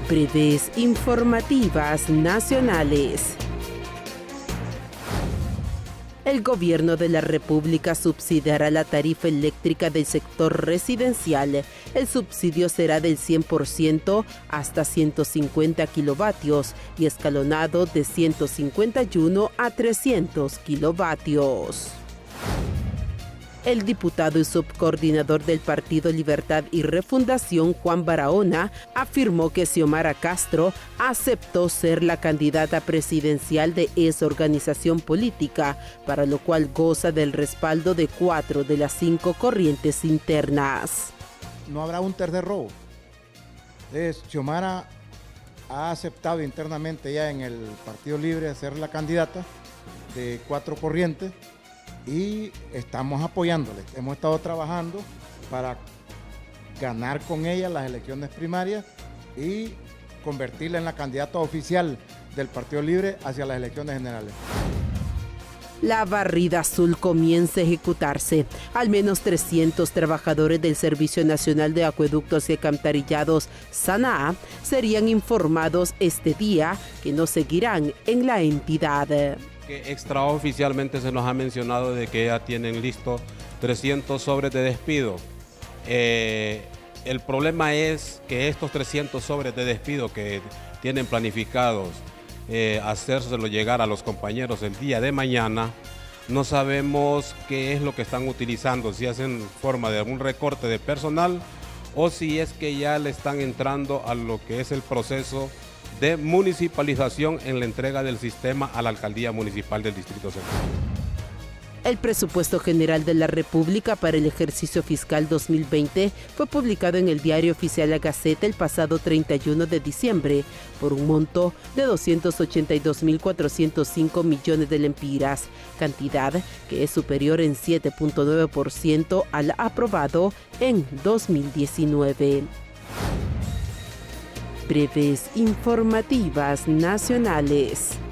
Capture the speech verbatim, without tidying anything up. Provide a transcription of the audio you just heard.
Breves informativas nacionales. El gobierno de la República subsidiará la tarifa eléctrica del sector residencial. El subsidio será del cien por ciento hasta ciento cincuenta kilovatios y escalonado de ciento cincuenta y uno a trescientos kilovatios. El diputado y subcoordinador del Partido Libertad y Refundación, Juan Barahona, afirmó que Xiomara Castro aceptó ser la candidata presidencial de esa organización política, para lo cual goza del respaldo de cuatro de las cinco corrientes internas. No habrá un tercer robo. Entonces, Xiomara ha aceptado internamente ya en el Partido Libre ser la candidata de cuatro corrientes, y estamos apoyándole. Hemos estado trabajando para ganar con ella las elecciones primarias y convertirla en la candidata oficial del Partido Libre hacia las elecciones generales. La barrida azul comienza a ejecutarse. Al menos trescientos trabajadores del Servicio Nacional de Acueductos y Alcantarillados, SANAA, serían informados este día que no seguirán en la entidad. Que extraoficialmente se nos ha mencionado de que ya tienen listos trescientos sobres de despido. Eh, el problema es que estos trescientos sobres de despido que tienen planificados eh, hacérselo llegar a los compañeros el día de mañana, no sabemos qué es lo que están utilizando, si hacen forma de algún recorte de personal o si es que ya le están entrando a lo que es el proceso de municipalización en la entrega del sistema a la Alcaldía Municipal del Distrito Central. El presupuesto general de la República para el ejercicio fiscal dos mil veinte fue publicado en el Diario Oficial La Gaceta el pasado treinta y uno de diciembre por un monto de doscientos ochenta y dos mil cuatrocientos cinco millones de lempiras, cantidad que es superior en siete punto nueve por ciento al aprobado en dos mil diecinueve. Breves informativas nacionales.